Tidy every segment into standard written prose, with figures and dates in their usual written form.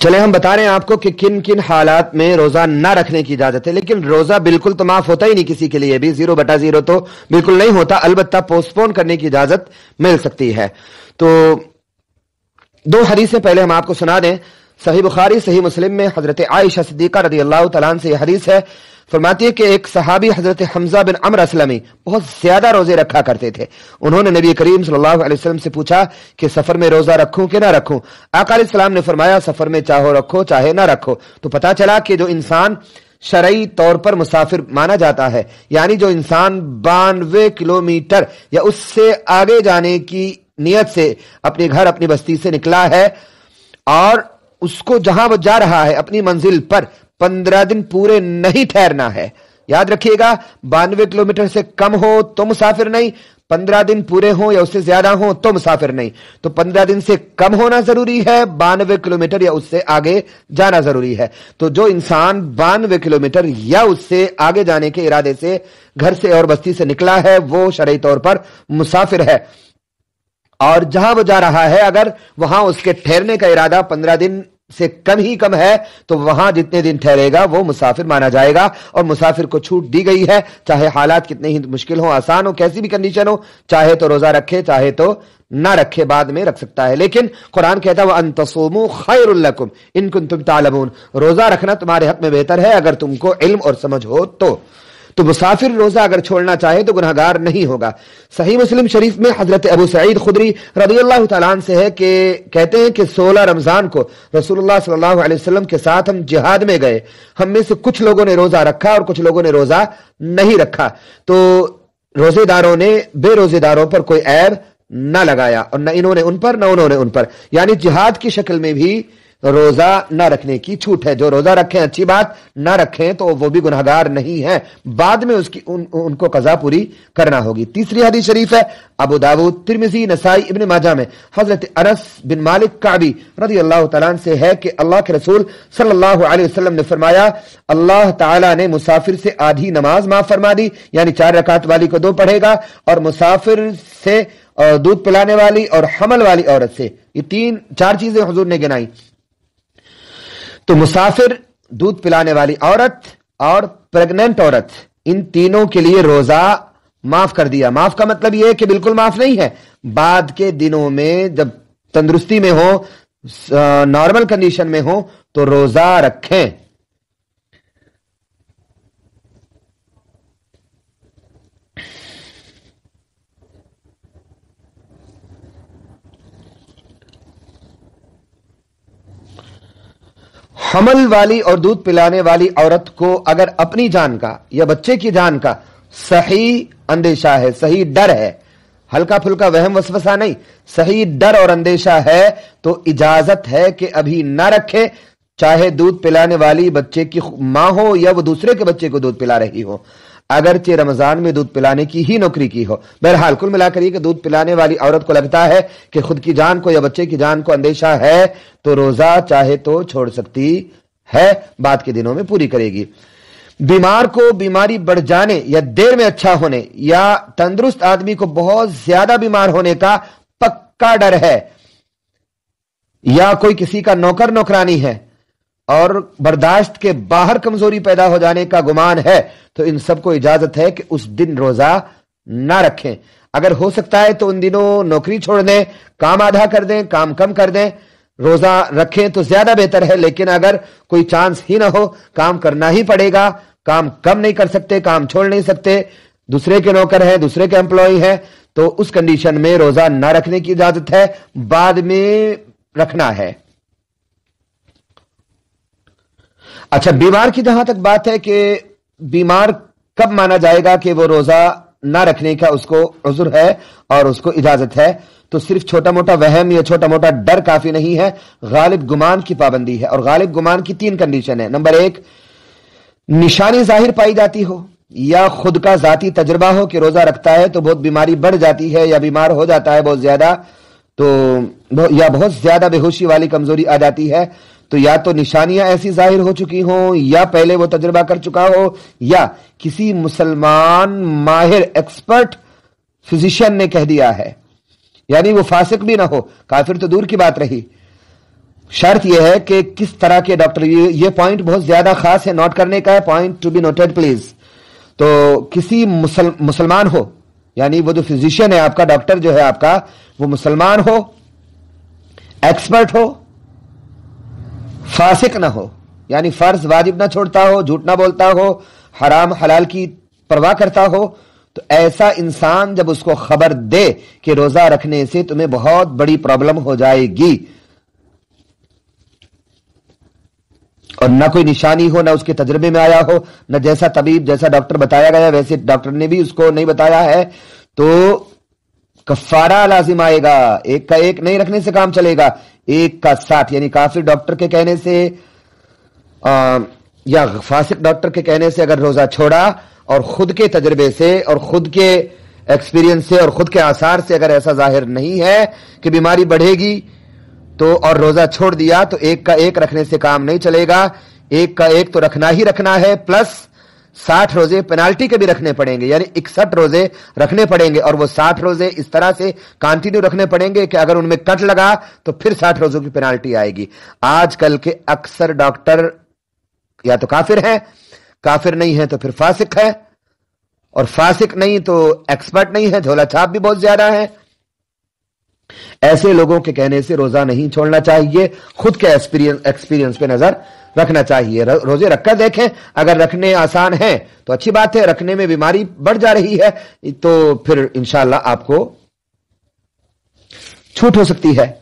چلے ہم بتا رہے ہیں آپ کو کہ کن کن حالات میں روزہ نہ رکھنے کی اجازت ہے، لیکن روزہ بالکل تو معاف ہوتا ہی نہیں کسی کے لیے بھی، 0/0 تو بالکل نہیں ہوتا، البتہ پوسٹ پون کرنے کی اجازت مل سکتی ہے۔ تو 2 حدیثیں پہلے ہم آپ کو سنا دیں۔ صحیح بخاری صحیح مسلم میں حضرت عائشہ صدیقہ رضی اللہ تعالیٰ عنہ سے یہ حدیث ہے، فرماتی ہے کہ ایک صحابی حضرت حمزہ بن عمرو اسلمی بہت زیادہ روزے رکھا کرتے تھے۔ انہوں نے نبی کریم صلی اللہ علیہ وسلم سے پوچھا کہ سفر میں روزہ رکھوں کہ نہ رکھوں؟ آقا علیہ السلام نے فرمایا سفر میں چاہو رکھو چاہے نہ رکھو۔ تو پتہ چلا کہ جو انسان شرعی طور پر مسافر مانا جاتا ہے، یعنی جو انسان 92 کلومیٹر یا اس سے آگے جانے کی نیت سے اپنے گھر اپنی بستی سے نکلا ہے اور اس کو جہاں وہ جا رہا ہے اپنی منزل پر 15 دن پورے نہیں ٹھہرنا ہے۔ یاد رکھیے گا 92 کلومیٹر سے کم ہو تو مسافر نہیں، 15 دن پورے ہوں یا اس سے زیادہ ہوں تو مسافر نہیں۔ تو 15 دن سے کم ہونا ضروری ہے، 92 کلومیٹر یا اس سے آگے جانا ضروری ہے۔ تو جو انسان 92 کلومیٹر یا اس سے آگے جانے کے ارادے سے گھر سے اور بستی سے نکلا ہے وہ شرعی طور پر مسافر ہے، اور جہاں وہ جا رہا ہے اگر وہاں اس کے ٹھہرنے کا ارادہ 15 دن سے کم ہی کم ہے تو وہاں جتنے دن ٹھہرے گا وہ مسافر مانا جائے گا، اور مسافر کو چھوٹ دی گئی ہے، چاہے حالات کتنے ہی مشکل ہوں آسان ہو کیسی بھی کنڈیشن ہو، چاہے تو روزہ رکھے چاہے تو نہ رکھے، بعد میں رکھ سکتا ہے۔ لیکن قرآن کہتا ہے وَأَن تَصُومُوا خَيْرٌ لَكُمْ إِن كُنتُمْ تَعْلَمُونَ، روزہ رکھنا تمہارے حق میں بہتر ہے اگر تم کو علم اور سمجھ ہو تو مسافر روزہ اگر چھوڑنا چاہے تو گناہگار نہیں ہوگا۔ صحیح مسلم شریف میں حضرت ابو سعید خدری رضی اللہ تعالیٰ عنہ سے ہے کہ کہتے ہیں کہ 16 رمضان کو رسول اللہ صلی اللہ علیہ وسلم کے ساتھ ہم جہاد میں گئے، ہم میں سے کچھ لوگوں نے روزہ رکھا اور کچھ لوگوں نے روزہ نہیں رکھا، تو روزے داروں نے بے روزے داروں پر کوئی عیب نہ لگایا، اور نہ انہوں نے ان پر نہ انہوں نے ان پر، یعنی جہاد کی شکل میں بھی روزہ نہ رکھنے کی چھوٹ ہے۔ جو روزہ رکھیں اچھی بات، نہ رکھیں تو وہ بھی گناہگار نہیں ہیں، بعد میں اس کی ان کو قضا پوری کرنا ہوگی۔ تیسری حدیث شریف ہے ابو داؤد ترمذی نسائی ابن ماجہ میں حضرت انس بن مالک کعبی رضی اللہ تعالیٰ عنہ سے ہے کہ اللہ کے رسول صلی اللہ علیہ وسلم نے فرمایا اللہ تعالیٰ نے مسافر سے آدھی نماز معاف فرما دی، یعنی 4 رکعت والی کو 2 پڑھے گا، اور مسافر سے دودھ پلانے والی اور حمل والی عورت سے، یہ 4 چیزیں حضور نے گنائی۔ تو مسافر، دودھ پلانے والی عورت اور پریگننٹ عورت، ان تینوں کے لیے روزہ معاف کر دیا۔ معاف کا مطلب یہ ہے کہ بالکل معاف نہیں ہے، بعد کے دنوں میں جب تندرستی میں ہو، نارمل کنڈیشن میں ہو تو روزہ رکھیں۔ حمل والی اور دودھ پلانے والی عورت کو اگر اپنی جان کا یا بچے کی جان کا صحیح اندیشہ ہے، صحیح ڈر ہے، ہلکا پھلکا وہم وسوسہ نہیں، صحیح ڈر اور اندیشہ ہے تو اجازت ہے کہ ابھی نہ رکھے، چاہے دودھ پلانے والی بچے کی ماں ہو یا وہ دوسرے کے بچے کو دودھ پلا رہی ہو، اگرچہ رمضان میں دودھ پلانے کی ہی نوکری کی ہو۔ بہرحال کل ملا کر یہ کہ دودھ پلانے والی عورت کو لگتا ہے کہ خود کی جان کو یا بچے کی جان کو اندیشہ ہے تو روزہ چاہے تو چھوڑ سکتی ہے، بعد کے دنوں میں پوری کرے گی۔ بیمار کو بیماری بڑھ جانے یا دیر میں اچھا ہونے، یا تندرست آدمی کو بہت زیادہ بیمار ہونے کا پکا ڈر ہے، یا کوئی کسی کا نوکر نوکرانی ہے اور برداشت کے باہر کمزوری پیدا ہو جانے کا گمان ہے، تو ان سب کو اجازت ہے کہ اس دن روزہ نہ رکھیں۔ اگر ہو سکتا ہے تو ان دنوں نوکری چھوڑ دیں، کام آدھا کر دیں، کام کم کر دیں، روزہ رکھیں تو زیادہ بہتر ہے۔ لیکن اگر کوئی چانس ہی نہ ہو، کام کرنا ہی پڑے گا، کام کم نہیں کر سکتے، کام چھوڑ نہیں سکتے، دوسرے کے نوکر ہیں، دوسرے کے امپلائی ہیں، تو اس کنڈیشن میں روزہ نہ رکھنے کی اجازت ہے، بعد میں رکھنا ہے۔ اچھا، بیمار کی جہاں تک بات ہے کہ بیمار کب مانا جائے گا کہ وہ روزہ نہ رکھنے کا اس کو عذر ہے اور اس کو اجازت ہے، تو صرف چھوٹا موٹا وہم یا چھوٹا موٹا ڈر کافی نہیں ہے، غالب گمان کی پابندی ہے، اور غالب گمان کی 3 کنڈیشن ہے۔ نمبر 1، نشانی ظاہر پائی جاتی ہو، یا خود کا ذاتی تجربہ ہو کہ روزہ رکھتا ہے تو بہت بیماری بڑھ جاتی ہے یا بیمار ہو جاتا ہے بہت زیادہ، تو یا بہت زیادہ بے ہوشی والی کمزوری آ جاتی ہے، تو یا تو نشانیاں ایسی ظاہر ہو چکی ہوں، یا پہلے وہ تجربہ کر چکا ہو، یا کسی مسلمان ماہر ایکسپرٹ فزیشین نے کہہ دیا ہے، یعنی وہ فاسق بھی نہ ہو، کافر تو دور کی بات رہی، शर्त यह है कि किस तरह के डॉक्टर, ये पॉइंट बहुत ज्यादा खास है, नोट करने का है, point to be noted please. तो किसी मुसलमान हो, यानी वो जो फिजिशियन है आपका, डॉक्टर जो है आपका, वो मुसलमान हो, एक्सपर्ट हो, फासिक ना हो, यानी फर्ज वाजिब ना छोड़ता हो, झूठ ना बोलता हो, हराम हलाल की परवाह करता हो, तो ऐसा इंसान जब उसको खबर दे कि रोजा रखने से तुम्हें बहुत बड़ी प्रॉब्लम हो जाएगी, और ना कोई निशानी हो, ना उसके तजर्बे में आया हो, ना जैसा तबीब जैसा डॉक्टर बताया गया वैसे डॉक्टर ने भी उसको नहीं बताया है, तो कफारा लाजिम आएगा। एक का एक नहीं रखने से काम चलेगा, एक का 60, यानी काफिर डॉक्टर के कहने से या फासिक डॉक्टर के कहने से अगर रोजा छोड़ा, और खुद के तजर्बे से और खुद के एक्सपीरियंस से और खुद के आसार से अगर ऐसा जाहिर नहीं है कि बीमारी बढ़ेगी, तो और रोजा छोड़ दिया, तो एक का एक रखने से काम नहीं चलेगा। एक का एक तो रखना ही रखना है, प्लस 60 रोजे पेनाल्टी के भी रखने पड़ेंगे, यानी 61 रोजे रखने पड़ेंगे, और वो 60 रोजे इस तरह से कंटिन्यू रखने पड़ेंगे कि अगर उनमें कट लगा तो फिर 60 रोजों की पेनाल्टी आएगी। आजकल के अक्सर डॉक्टर या तो काफिर हैं, काफिर नहीं है तो फिर फासिक है, और फासिक नहीं तो एक्सपर्ट नहीं है, झोला छाप भी बहुत ज्यादा है। ऐसे लोगों के कहने से रोजा नहीं छोड़ना चाहिए, खुद के एक्सपीरियंस पे नजर रखना चाहिए। रोजे रखकर देखें, अगर रखने आसान है तो अच्छी बात है, रखने में बीमारी बढ़ जा रही है तो फिर इंशाअल्लाह आपको छूट हो सकती है।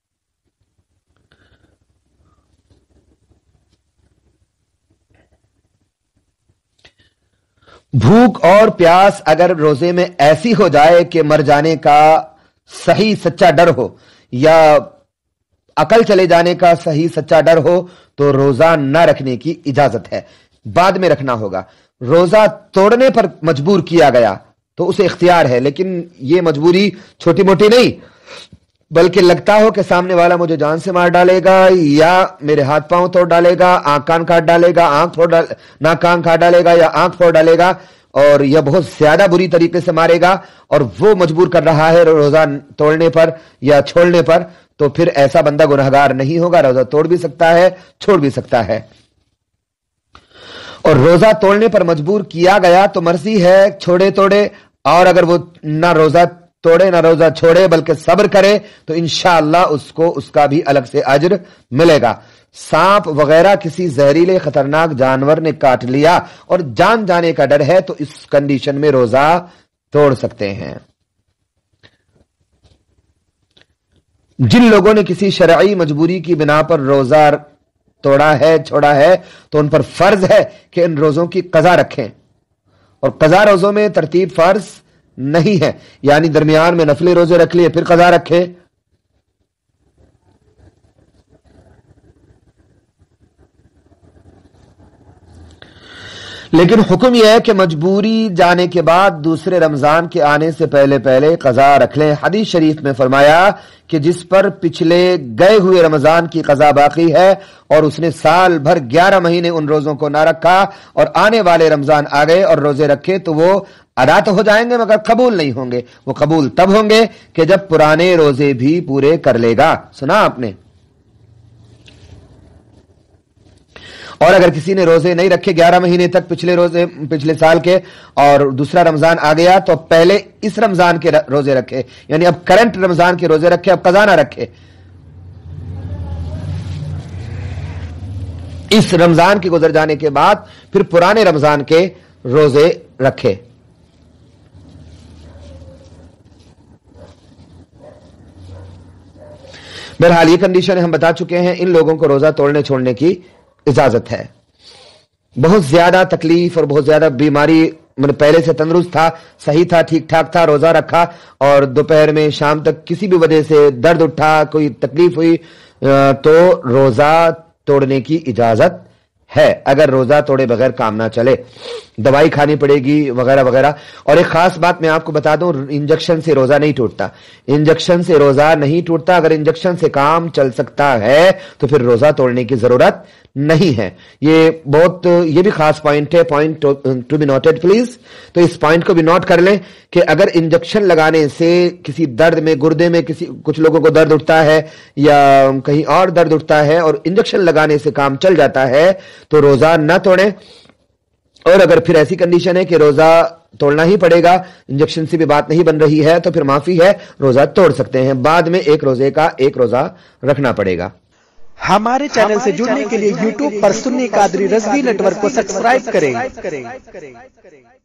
भूख और प्यास अगर रोजे में ऐसी हो जाए कि मर जाने का सही सच्चा डर हो, या अकल चले जाने का सही सच्चा डर हो, तो रोजा न रखने की इजाजत है, बाद में रखना होगा। रोजा तोड़ने पर मजबूर किया गया तो उसे इख्तियार है, लेकिन यह मजबूरी छोटी मोटी नहीं, बल्कि लगता हो कि सामने वाला मुझे जान से मार डालेगा, या मेरे हाथ पांव तोड़ डालेगा, आंख कान काट डालेगा, नाक कान काट डालेगा, या आंख फोड़ डालेगा, और यह बहुत ज्यादा बुरी तरीके से मारेगा, और वो मजबूर कर रहा है रोजा तोड़ने पर या छोड़ने पर, तो फिर ऐसा बंदा गुनहगार नहीं होगा, रोजा तोड़ भी सकता है, छोड़ भी सकता है। और रोजा तोड़ने पर मजबूर किया गया तो मर्जी है, छोड़े तोड़े, और अगर वो ना रोजा तोड़े ना रोजा छोड़े बल्कि सब्र करे तो इंशाअल्लाह उसको उसका भी अलग से अज्र मिलेगा। सांप वगैरह किसी जहरीले खतरनाक जानवर ने काट लिया और जान जाने का डर है तो इस कंडीशन में रोजा तोड़ सकते हैं। जिन लोगों ने किसी शरई मजबूरी की बिना पर रोजा तोड़ा है, छोड़ा है, तो उन पर फर्ज है कि इन रोजों की कज़ा रखें, और कज़ा रोजों में तरतीब फर्ज नहीं है, यानी दरमियान में नफली रोजे रख लिए फिर कज़ा रखे। लेकिन हुक्म यह है कि मजबूरी जाने के बाद दूसरे रमजान के आने से पहले पहले कज़ा रख लें। हदीस शरीफ में फरमाया कि जिस पर पिछले गए हुए रमजान की कज़ा बाकी है और उसने साल भर 11 महीने उन रोजों को ना रखा और आने वाले रमजान आ गए और रोजे रखे तो वो अदा तो हो जाएंगे मगर कबूल नहीं होंगे। वो कबूल तब होंगे कि जब पुराने रोजे भी पूरे कर लेगा। सुना आपने? और अगर किसी ने रोजे नहीं रखे 11 महीने तक पिछले साल के और दूसरा रमजान आ गया तो पहले इस रमजान के रोजे रखे, यानी अब करंट रमजान के रोजे रखे, अब कज़ा ना रखे। इस रमजान के गुजर जाने के बाद फिर पुराने रमजान के रोजे रखे। बहरहाल ये कंडीशन हम बता चुके हैं। इन लोगों को रोजा तोड़ने छोड़ने की इजाजत है। बहुत ज्यादा तकलीफ और बहुत ज्यादा बीमारी, मतलब पहले से तंदुरुस्त था, सही था, ठीक ठाक था, रोजा रखा और दोपहर में शाम तक किसी भी वजह से दर्द उठा, कोई तकलीफ हुई तो रोजा तोड़ने की इजाजत है, अगर रोजा तोड़े बगैर काम ना चले। दवाई खानी पड़ेगी वगैरह वगैरह। और एक खास बात मैं आपको बता दूं, इंजेक्शन से रोजा नहीं टूटता, इंजेक्शन से रोजा नहीं टूटता। अगर इंजेक्शन से काम चल सकता है तो फिर रोजा तोड़ने की जरूरत नहीं है। ये भी खास पॉइंट है, point to be noted please. तो इस पॉइंट को भी नोट कर लें कि अगर इंजेक्शन लगाने से किसी दर्द में, गुर्दे में कुछ लोगों को दर्द उठता है या कहीं और दर्द उठता है और इंजेक्शन लगाने से काम चल जाता है तो रोजा न तोड़ें। और अगर फिर ऐसी कंडीशन है कि रोजा तोड़ना ही पड़ेगा, इंजेक्शन से भी बात नहीं बन रही है, तो फिर माफी है, रोजा तोड़ सकते हैं। बाद में एक रोजे का एक रोजा रखना पड़ेगा। हमारे चैनल से जुड़ने के लिए YouTube पर सुन्नी कादरी रज़वी नेटवर्क को सब्सक्राइब करें।